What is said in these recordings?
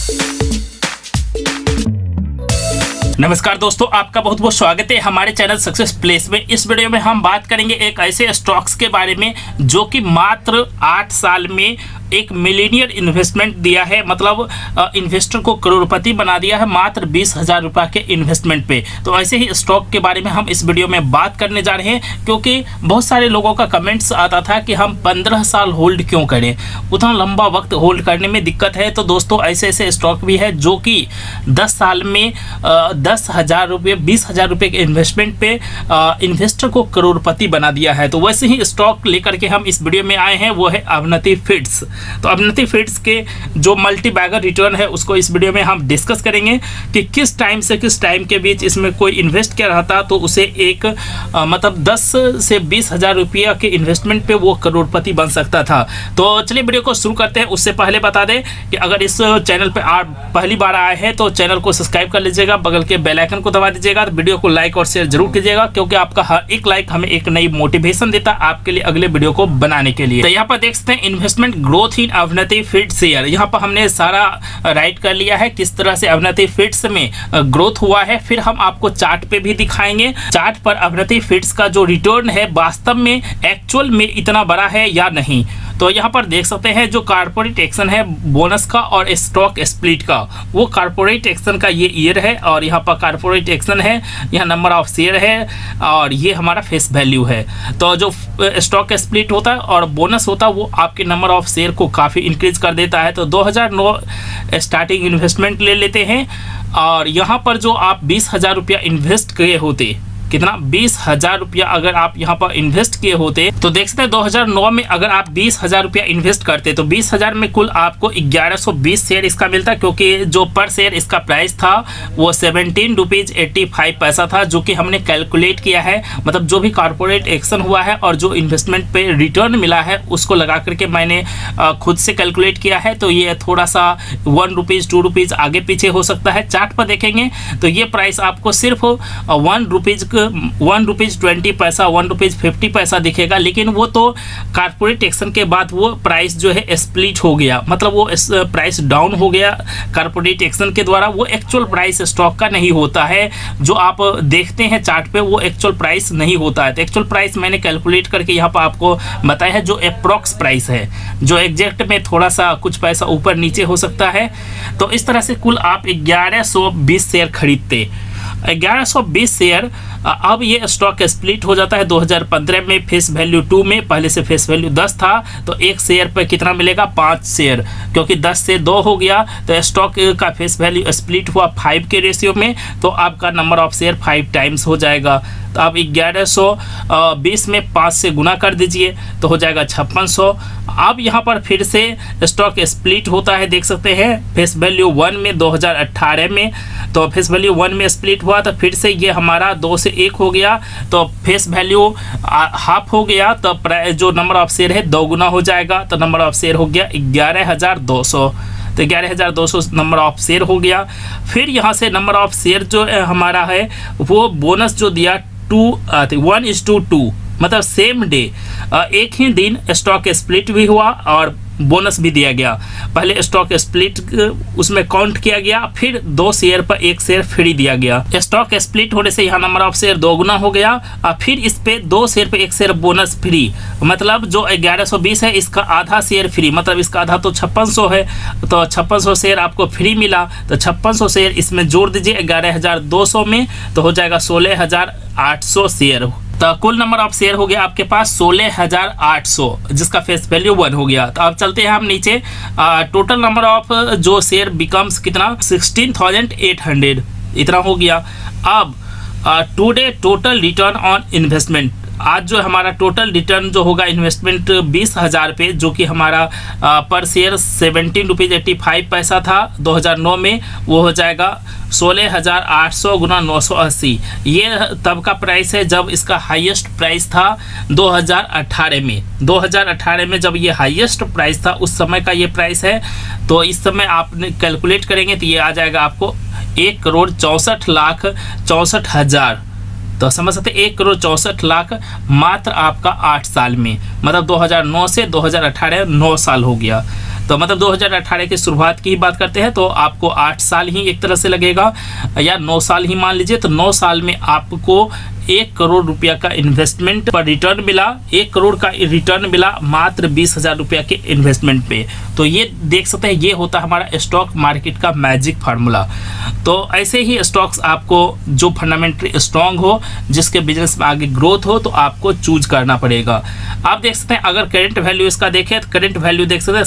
नमस्कार दोस्तों, आपका बहुत बहुत स्वागत है हमारे चैनल सक्सेस प्लेस में। इस वीडियो में हम बात करेंगे एक ऐसे स्टॉक्स के बारे में जो कि मात्र 8 साल में एक मिलीनियर इन्वेस्टमेंट दिया है, मतलब इन्वेस्टर को करोड़पति बना दिया है मात्र 20,000 रुपये के इन्वेस्टमेंट पे। तो ऐसे ही स्टॉक के बारे में हम इस वीडियो में बात करने जा रहे हैं, क्योंकि बहुत सारे लोगों का कमेंट्स आता था कि हम 15 साल होल्ड क्यों करें, उतना लंबा वक्त होल्ड करने में दिक्कत है। तो दोस्तों ऐसे ऐसे स्टॉक भी है जो कि 10 साल में 10,000 रुपये 20,000 रुपये के इन्वेस्टमेंट पे इन्वेस्टर को करोड़पति बना दिया है। तो वैसे ही स्टॉक लेकर के हम इस वीडियो में आए हैं, वो है अवंती फीड्स। तो अवंती फीड्स के जो मल्टी बैगर रिटर्न है उसको इस वीडियो में हम डिस्कस करेंगे कि किस टाइम से किस टाइम के बीच इसमें कोई इन्वेस्ट किया रहता तो उसे एक मतलब 10 से 20,000 रुपया के इन्वेस्टमेंट पे वो करोड़पति बन सकता था। तो चलिए वीडियो को शुरू करते हैं। उससे पहले बता दें कि अगर इस चैनल पर आप पहली बार आए हैं तो चैनल को सब्सक्राइब कर लीजिएगा, बगल के बेल आइकन को दबा दीजिएगा। तो वीडियो को लाइक और शेयर जरूर कीजिएगा, क्योंकि आपका हर एक लाइक हमें एक नई मोटिवेशन देता है आपके लिए अगले वीडियो को बनाने के लिए। तो यहाँ पर देख सकते हैं investment growth in Avanti Feeds share. यहाँ पर हमने सारा राइट कर लिया है किस तरह से अवंती फीड्स में ग्रोथ हुआ है। फिर हम आपको चार्ट पे भी दिखाएंगे, चार्ट पर अवंती फीड्स का जो रिटर्न है वास्तव में एक्चुअल में इतना बड़ा है या नहीं। तो यहाँ पर देख सकते हैं जो कारपोरेट एक्शन है बोनस का और स्टॉक स्प्लिट का, वो कारपोरेट एक्शन का ये ईयर है, और यहाँ पर कारपोरेट एक्शन है, यहाँ नंबर ऑफ शेयर है, और ये हमारा फेस वैल्यू है। तो जो स्टॉक स्प्लिट होता है और बोनस होता है वो आपके नंबर ऑफ शेयर को काफ़ी इंक्रीज कर देता है। तो 2009 स्टार्टिंग इन्वेस्टमेंट ले लेते हैं, और यहाँ पर जो आप 20,000 रुपया इन्वेस्ट किए होते, कितना 20,000 रुपया अगर आप यहाँ पर इन्वेस्ट किए होते तो देख सकते हैं 2009 में अगर आप 20,000 रुपया इन्वेस्ट करते तो 20,000 में कुल आपको 1120 शेयर इसका मिलता, क्योंकि जो पर शेयर इसका प्राइस था वो 17 रुपीज़ 85 पैसा था, जो कि हमने कैलकुलेट किया है। मतलब जो भी कॉर्पोरेट एक्शन हुआ है और जो इन्वेस्टमेंट पे रिटर्न मिला है उसको लगा करके मैंने खुद से कैलकुलेट किया है। तो ये थोड़ा सा 1 रुपीज़ 2 रुपीज़ आगे पीछे हो सकता है। चार्ट पर देखेंगे तो ये प्राइस आपको सिर्फ 1 रुपीज़ 20 पैसा 1 रुपीज़ 50 पैसा दिखेगा, लेकिन वो तो कारपोरेट एक्शन के बाद वो प्राइस जो है स्प्लिट हो गया, मतलब वो प्राइस डाउन हो गया कारपोरेट एक्शन के द्वारा। वो एक्चुअल प्राइस स्टॉक का नहीं होता है, जो आप देखते हैं चार्ट पे वो एक्चुअल प्राइस नहीं होता है। तो एक्चुअल प्राइस मैंने कैलकुलेट करके यहाँ पर आपको बताया है, जो अप्रॉक्स प्राइस है, जो एग्जैक्ट में थोड़ा सा कुछ पैसा ऊपर नीचे हो सकता है। तो इस तरह से कुल आप 1120 शेयर खरीदते, 1120 शेयर। अब ये स्टॉक स्प्लिट हो जाता है 2015 में फेस वैल्यू 2 में, पहले से फेस वैल्यू 10 था तो एक शेयर पर कितना मिलेगा 5 शेयर, क्योंकि 10 से 2 हो गया तो स्टॉक का फेस वैल्यू स्प्लिट हुआ 5 के रेशियो में, तो आपका नंबर ऑफ शेयर 5 टाइम्स हो जाएगा। तो आप 1120 में 5 से गुना कर दीजिए तो हो जाएगा 5600। अब यहाँ पर फिर से स्टॉक स्प्लिट होता है, देख सकते हैं फेस वैल्यू 1 में 2018 में, तो फेस वैल्यू 1 में स्प्लिट हुआ तो फिर से ये हमारा 2 से 1 हो गया, तो फेस वैल्यू हाफ हो गया, तो जो नंबर ऑफ शेयर है 2 गुना हो जाएगा, तो नंबर ऑफ शेयर हो गया 11,200। तो 11,200 नंबर ऑफ शेयर हो गया। फिर यहाँ से नंबर ऑफ शेयर जो हमारा है वो बोनस जो दिया 1:2, मतलब सेम डे, एक ही दिन स्टॉक स्प्लिट भी हुआ और बोनस भी दिया गया। पहले स्टॉक स्प्लिट उसमें काउंट किया गया, फिर 2 शेयर पर 1 शेयर फ्री दिया गया। स्टॉक स्प्लिट होने से यहाँ नंबर ऑफ शेयर 2 गुना हो gया, और फिर इस पे 2 शेयर पे 1 शेयर बोनस फ्री, मतलब जो 1120 है इसका आधा शेयर फ्री, मतलब इसका आधा तो 5600 है, तो 5600 शेयर आपको फ्री मिला। तो 5600 शेयर इसमें जोड़ दीजिए 11,200 में, तो हो जाएगा 16,800 शेयर। तो कुल नंबर ऑफ शेयर हो गया आपके पास 16,800, जिसका फेस वैल्यू 1 हो गया। तो अब चलते हैं हम नीचे, टोटल नंबर ऑफ जो शेयर बिकम्स कितना 16,800 इतना हो गया। अब today total return on investment, आज जो हमारा टोटल रिटर्न जो होगा इन्वेस्टमेंट 20,000 पे, जो कि हमारा पर शेयर 17 रुपीज़ 85 पैसा था 2009 में, वो हो जाएगा 16,800 गुना 980। ये तब का प्राइस है जब इसका हाईएस्ट प्राइस था 2018 में। 2018 में जब ये हाईएस्ट प्राइस था उस समय का ये प्राइस है। तो इस समय आप कैलकुलेट करेंगे तो ये आ जाएगा आपको 1,64,64,000। तो समझ सकते 1,64,00,000 मात्र आपका 8 साल में, मतलब 2009 से 2018 9 साल हो गया। तो मतलब 2018 की शुरुआत की ही बात करते हैं तो आपको 8 साल ही एक तरह से लगेगा, या 9 साल ही मान लीजिए। तो 9 साल में आपको 1 करोड़ रुपया का इन्वेस्टमेंट पर रिटर्न मिला, 1 करोड़ का रिटर्न मिला मात्र 20,000 रुपया के इन्वेस्टमेंट पे। तो ये देख सकते हैं, ये होता है हमारा स्टॉक मार्केट का मैजिक फार्मूला। तो ऐसे ही स्टॉक्स आपको जो फंडामेंटली स्ट्रांग हो, जिसके बिजनेस में आगे ग्रोथ हो, तो आपको चूज करना पड़ेगा। आप देख सकते हैं अगर करंट वैल्यू इसका देखें तो करंट वैल्यू देख सकते हैं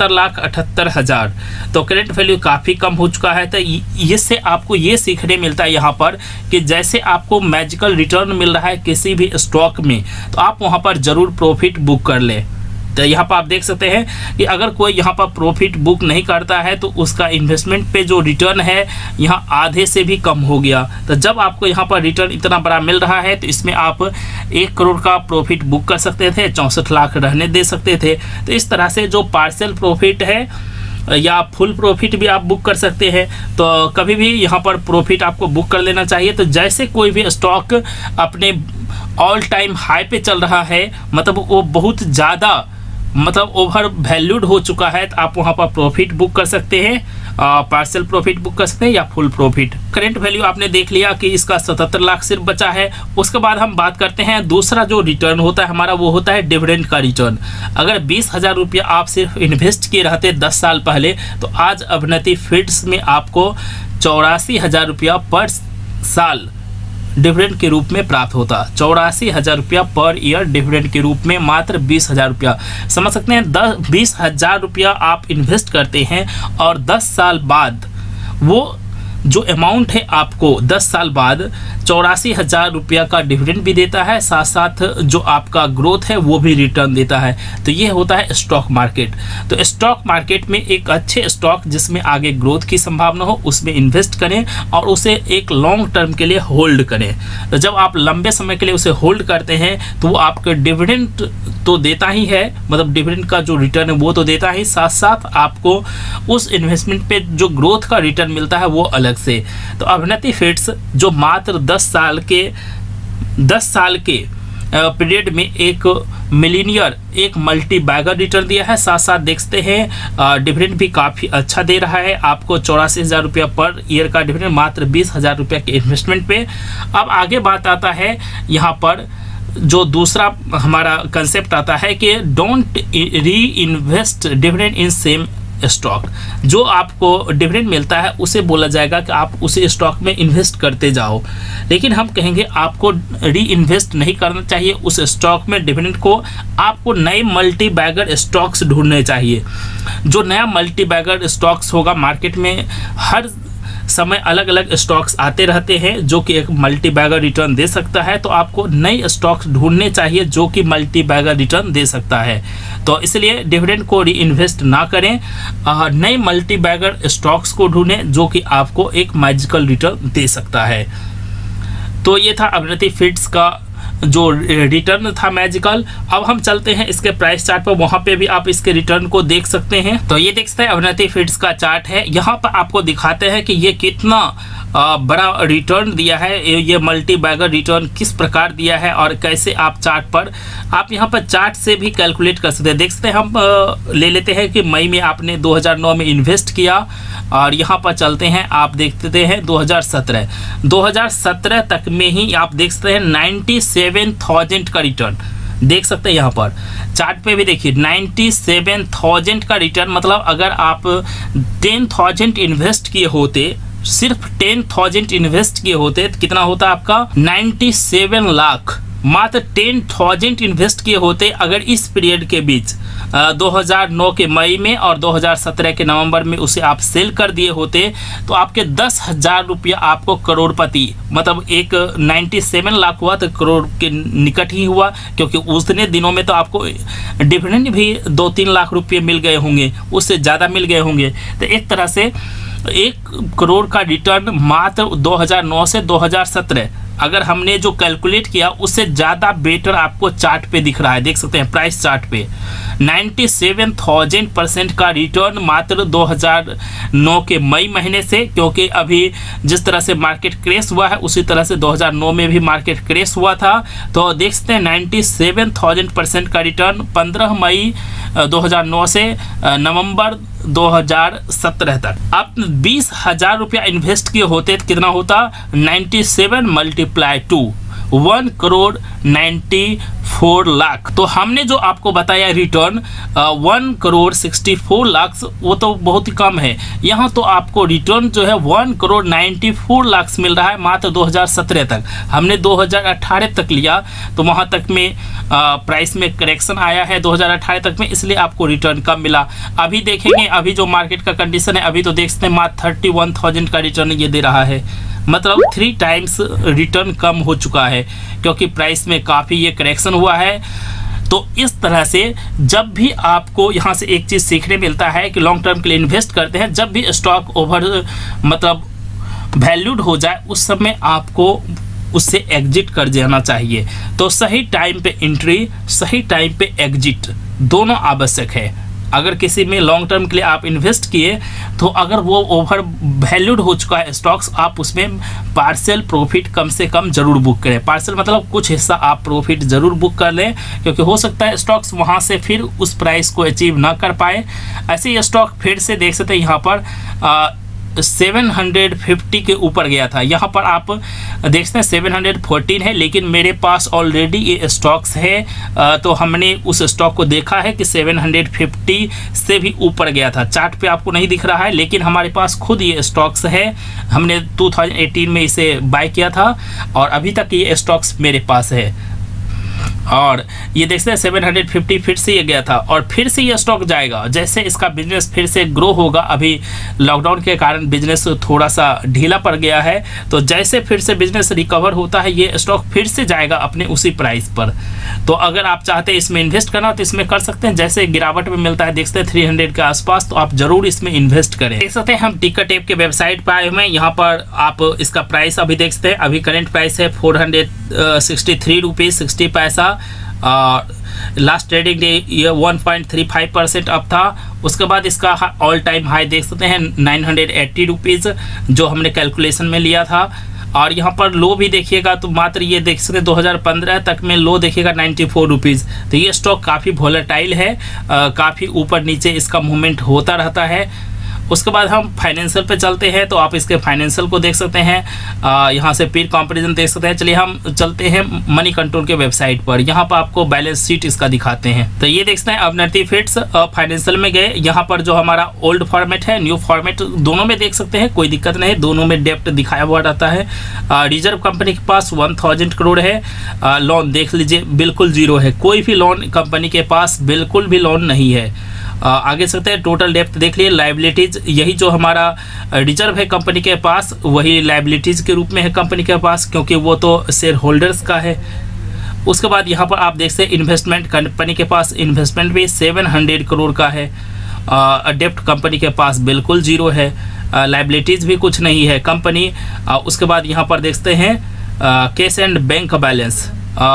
77,78,000। तो करंट वैल्यू काफ़ी कम हो चुका है। तो इससे आपको ये सीखने मिलता है यहाँ पर कि जैसे आपको मैजिकल रिटर्न मिल रहा है किसी भी स्टॉक में, तो आप वहाँ पर ज़रूर प्रॉफिट बुक कर लें। तो यहाँ पर आप देख सकते हैं कि अगर कोई यहाँ पर प्रॉफिट बुक नहीं करता है तो उसका इन्वेस्टमेंट पे जो रिटर्न है यहाँ आधे से भी कम हो गया। तो जब आपको यहाँ पर रिटर्न इतना बड़ा मिल रहा है तो इसमें आप 1 करोड़ का प्रॉफिट बुक कर सकते थे, 64 लाख रहने दे सकते थे। तो इस तरह से जो पार्शियल प्रॉफिट है या फुल प्रॉफिट भी आप बुक कर सकते हैं। तो कभी भी यहाँ पर प्रॉफिट आपको बुक कर लेना चाहिए। तो जैसे कोई भी स्टॉक अपने ऑल टाइम हाई पे चल रहा है, मतलब वो बहुत ज़्यादा मतलब ओवर वैल्यूड हो चुका है, तो आप वहाँ पर प्रॉफिट बुक कर सकते हैं, पार्शियल प्रॉफिट बुक कर सकते हैं या फुल प्रॉफिट। करंट वैल्यू आपने देख लिया कि इसका 77 लाख सिर्फ बचा है। उसके बाद हम बात करते हैं दूसरा जो रिटर्न होता है हमारा, वो होता है डिविडेंड का रिटर्न। अगर 20,000 रुपया आप सिर्फ इन्वेस्ट किए रहते 10 साल पहले, तो आज अवनति फीड्स में आपको 84,000 रुपया पर साल डिविडेंड के रूप में प्राप्त होता। 84,000 रुपया पर ईयर डिविडेंड के रूप में, मात्र 20,000 रुपया। समझ सकते हैं 20,000 रुपया आप इन्वेस्ट करते हैं और 10 साल बाद वो जो अमाउंट है आपको 10 साल बाद 84,000 रुपया का डिविडेंड भी देता है, साथ साथ जो आपका ग्रोथ है वो भी रिटर्न देता है। तो ये होता है स्टॉक मार्केट। तो स्टॉक मार्केट में एक अच्छे स्टॉक जिसमें आगे ग्रोथ की संभावना हो उसमें इन्वेस्ट करें और उसे एक लॉन्ग टर्म के लिए होल्ड करें। तो जब आप लंबे समय के लिए उसे होल्ड करते हैं तो वो आपका डिविडेंड तो देता ही है, मतलब डिविडेंड का जो रिटर्न है वो तो देता ही, साथ साथ आपको उस इन्वेस्टमेंट पे जो ग्रोथ का रिटर्न मिलता है वो अलग से। तो अवनति फीड्स जो मात्र 10 साल के पीरियड में एक मिलीनियर, एक मल्टी बैगर रिटर्न दिया है। साथ साथ देखते हैं डिविडेंड भी काफ़ी अच्छा दे रहा है आपको, 84,000 रुपया पर ईयर का डिविडेंड मात्र 20,000 रुपया के इन्वेस्टमेंट पे। अब आगे बात आता है यहाँ पर जो दूसरा हमारा कंसेप्ट आता है कि don't reinvest dividend in same stock. जो आपको डिविडेंड मिलता है उसे बोला जाएगा कि आप उसे स्टॉक में इन्वेस्ट करते जाओ, लेकिन हम कहेंगे आपको री इन्वेस्ट नहीं करना चाहिए उस स्टॉक में डिविडेंड को। आपको नए मल्टी बैगर स्टॉक्स ढूंढने चाहिए। जो नया मल्टी बैगर स्टॉक्स होगा, मार्केट में हर समय अलग अलग स्टॉक्स आते रहते हैं जो कि एक मल्टी बैगर रिटर्न दे सकता है। तो आपको नए स्टॉक्स ढूंढने चाहिए जो कि मल्टी बैगर रिटर्न दे सकता है। तो इसलिए डिविडेंड को री इन्वेस्ट ना करें, नए मल्टी बैगर स्टॉक्स को ढूंढें जो कि आपको एक मैजिकल रिटर्न दे सकता है। तो ये था अवनति फीड्स का जो रिटर्न था मैजिकल। अब हम चलते हैं इसके प्राइस चार्ट पर, वहां पे भी आप इसके रिटर्न को देख सकते हैं। तो ये देख सकते हैं अवनति फीड्स का चार्ट है। यहाँ पर आपको दिखाते हैं कि ये कितना बड़ा रिटर्न दिया है, ये मल्टी बैगर रिटर्न किस प्रकार दिया है और कैसे आप चार्ट पर, आप यहाँ पर चार्ट से भी कैलकुलेट कर सकते हैं। देख सकते हैं हम ले लेते हैं कि मई में आपने 2009 में इन्वेस्ट किया और यहाँ पर चलते हैं, आप देखते हैं 2017 तक में ही आप देख सकते हैं 97,000 का रिटर्न देख सकते हैं। यहाँ पर चार्ट पे भी देखिए 97,000 का रिटर्न, मतलब अगर आप 10,000 इन्वेस्ट किए होते, सिर्फ 10,000 इन्वेस्ट किए होते तो कितना होता आपका 97 लाख। मात्र 10,000 इन्वेस्ट किए होते अगर इस पीरियड के बीच 2009 के मई में और 2017 के नवंबर में उसे आप सेल कर दिए होते तो आपके 10,000 रुपया आपको करोड़पति, मतलब एक 97 लाख हुआ तो करोड़ के निकट ही हुआ, क्योंकि उतने दिनों में तो आपको डिविडेंड भी 2-3 लाख रुपये मिल गए होंगे, उससे ज़्यादा मिल गए होंगे। तो एक तरह से 1 करोड़ का रिटर्न मात्र 2009 से 2017 अगर हमने जो कैलकुलेट किया उससे ज़्यादा बेटर आपको चार्ट पे दिख रहा है, देख सकते हैं प्राइस चार्ट पे 97,000% का रिटर्न मात्र 2009 के मई महीने से, क्योंकि अभी जिस तरह से मार्केट क्रैश हुआ है उसी तरह से 2009 में भी मार्केट क्रैश हुआ था। तो देख सकते हैं 97,000% का रिटर्न 15 मई 2009 से नवंबर 2017 तक। अब 20,000 रुपया इन्वेस्ट किए होते तो कितना होता, 97 मल्टीप्लाई 2 1 करोड़ 94 लाख। तो हमने जो आपको बताया रिटर्न 1 करोड़ 64 लाख, वो तो बहुत ही कम है। यहाँ तो आपको रिटर्न जो है 1 करोड़ 94 लाख मिल रहा है मात्र 2017 तक। हमने 2018 तक लिया तो वहाँ तक में प्राइस में करेक्शन आया है 2018 तक में, इसलिए आपको रिटर्न कम मिला। अभी देखेंगे अभी जो मार्केट का कंडीशन है, अभी तो देख सकते हैं मात्र 31,000 का रिटर्न ये दे रहा है, मतलब 3 टाइम्स रिटर्न कम हो चुका है, क्योंकि प्राइस में काफ़ी ये करेक्शन हुआ है। तो इस तरह से जब भी आपको यहाँ से एक चीज़ सीखने मिलता है कि लॉन्ग टर्म के लिए इन्वेस्ट करते हैं, जब भी स्टॉक ओवर मतलब वैल्यूड हो जाए उस समय आपको उससे एग्जिट कर जाना चाहिए। तो सही टाइम पे एंट्री, सही टाइम पे एग्जिट दोनों आवश्यक है। अगर किसी में लॉन्ग टर्म के लिए आप इन्वेस्ट किए तो अगर वो ओवर वैल्यूड हो चुका है स्टॉक्स, आप उसमें पार्शियल प्रॉफिट कम से कम जरूर बुक करें। पार्शियल मतलब कुछ हिस्सा आप प्रॉफिट जरूर बुक कर लें, क्योंकि हो सकता है स्टॉक्स वहाँ से फिर उस प्राइस को अचीव ना कर पाए। ऐसे ये स्टॉक फिर से देख सकते हैं यहाँ पर 750 के ऊपर गया था, यहाँ पर आप देख सकते हैं 714 है, लेकिन मेरे पास ऑलरेडी ये स्टॉक्स है। तो हमने उस स्टॉक को देखा है कि 750 से भी ऊपर गया था। चार्ट पे आपको नहीं दिख रहा है, लेकिन हमारे पास खुद ये स्टॉक्स है। हमने 2018 में इसे बाय किया था और अभी तक ये स्टॉक्स मेरे पास है। और ये देखते हैं 750 फिर से ये गया था और फिर से ये स्टॉक जाएगा जैसे इसका बिजनेस फिर से ग्रो होगा। अभी लॉकडाउन के कारण बिजनेस थोड़ा सा ढीला पड़ गया है, तो जैसे फिर से बिजनेस रिकवर होता है ये स्टॉक फिर से जाएगा अपने उसी प्राइस पर। तो अगर आप चाहते हैं इसमें इन्वेस्ट करना तो इसमें कर सकते हैं। जैसे गिरावट में मिलता है देखते हैं 300 के आसपास, तो आप जरूर इसमें इन्वेस्ट करें। देख सकते हैं हम टिकरटेप के वेबसाइट पर आए हुए हैं। यहाँ पर आप इसका प्राइस अभी देख सकते हैं, अभी करंट प्राइस है 463 रुपीज़ 60 पैसा। लास्ट ट्रेडिंग डे ये 1.35% अप था। उसके बाद इसका ऑल टाइम हाई देख सकते हैं 980 रुपीज़ जो हमने कैलकुलेशन में लिया था। और यहाँ पर लो भी देखिएगा तो मात्र ये देख सकते 2015 तक में लो देखिएगा 94 रुपीज़। तो ये स्टॉक काफ़ी वोलेटाइल है, काफ़ी ऊपर नीचे इसका मूवमेंट होता रहता है। उसके बाद हम फाइनेंशियल पे चलते हैं, तो आप इसके फाइनेंशियल को देख सकते हैं, यहाँ से पीर कंपैरिजन देख सकते हैं। चलिए हम चलते हैं मनी कंट्रोल के वेबसाइट पर, यहाँ पर आपको बैलेंस शीट इसका दिखाते हैं। तो ये देख सकते हैं अवनति फीड्स फाइनेंशियल में गए, यहाँ पर जो हमारा ओल्ड फॉर्मेट है न्यू फॉर्मेट दोनों में देख सकते हैं, कोई दिक्कत नहीं, दोनों में डेप्ट दिखाया हुआ रहता है। रिजर्व कंपनी के पास 1000 करोड़ है। लोन देख लीजिए बिल्कुल जीरो है, कोई भी लोन कंपनी के पास बिल्कुल भी लोन नहीं है। आगे सकते हैं टोटल डेप्थ देख लिए। लाइबिलिटीज यही जो हमारा रिजर्व है कंपनी के पास वही लाइबिलिटीज के रूप में है कंपनी के पास, क्योंकि वो तो शेयर होल्डर्स का है। उसके बाद यहाँ पर आप देखते हैं इन्वेस्टमेंट, कंपनी के पास इन्वेस्टमेंट भी 700 करोड़ का है। डेप्ट कंपनी के पास बिल्कुल जीरो है, लाइबिलिटीज भी कुछ नहीं है कंपनी। उसके बाद यहाँ पर देखते हैं cash and bank balance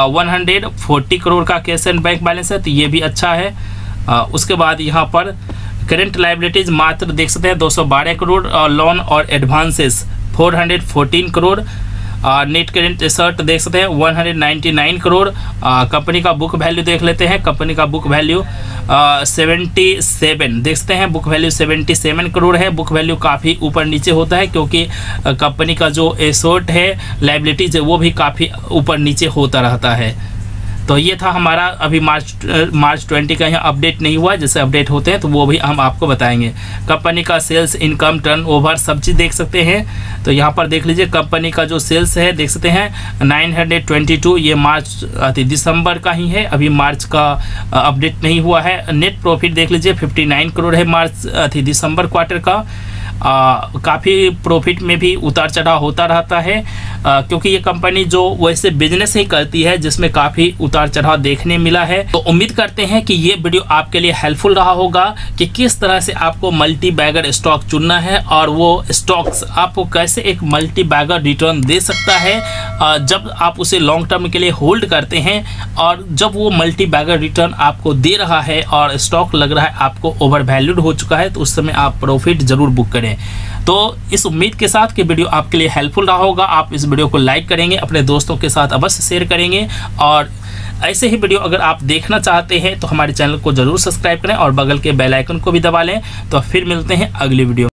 140 crore का कैश एंड बैंक बैलेंस है, तो ये भी अच्छा है। उसके बाद यहाँ पर करेंट लाइबिलिटीज मात्र देख सकते हैं 212 करोड़ और लोन और advances 414 crore. Net current asset देख सकते हैं 199 करोड़। कंपनी का बुक वैल्यू देख लेते हैं, कंपनी का बुक वैल्यू 77 देख सकते हैं, बुक वैल्यू 77 करोड़ है। बुक वैल्यू काफ़ी ऊपर नीचे होता है क्योंकि कंपनी का जो एसेट है लाइबिलिटीज है वो भी काफ़ी ऊपर नीचे होता रहता है। तो ये था हमारा अभी मार्च 20 का यहाँ अपडेट नहीं हुआ, जैसे अपडेट होते हैं तो वो भी हम आपको बताएंगे। कंपनी का सेल्स, इनकम, टर्नओवर सब चीज़ देख सकते हैं। तो यहाँ पर देख लीजिए कंपनी का जो सेल्स है देख सकते हैं 922, ये दिसंबर का ही है, अभी मार्च का अपडेट नहीं हुआ है। नेट प्रॉफिट देख लीजिए 59 करोड़ है दिसंबर क्वार्टर का। काफ़ी प्रॉफिट में भी उतार चढ़ाव होता रहता है, क्योंकि ये कंपनी जो वैसे बिजनेस ही करती है जिसमें काफ़ी उतार चढ़ाव देखने मिला है। तो उम्मीद करते हैं कि ये वीडियो आपके लिए हेल्पफुल रहा होगा कि किस तरह से आपको मल्टी बैगर स्टॉक चुनना है और वो स्टॉक्स आपको कैसे एक मल्टी बैगर रिटर्न दे सकता है जब आप उसे लॉन्ग टर्म के लिए होल्ड करते हैं, और जब वो मल्टी बैगर रिटर्न आपको दे रहा है और स्टॉक लग रहा है आपको ओवर वैल्यूड हो चुका है, तो उस समय आप प्रॉफिट जरूर बुक करें। तो इस उम्मीद के साथ कि वीडियो आपके लिए हेल्पफुल रहा होगा, आप इस वीडियो को लाइक करेंगे, अपने दोस्तों के साथ अवश्य शेयर करेंगे, और ऐसे ही वीडियो अगर आप देखना चाहते हैं तो हमारे चैनल को जरूर सब्सक्राइब करें और बगल के बेल आइकन को भी दबा लें। तो फिर मिलते हैं अगली वीडियो।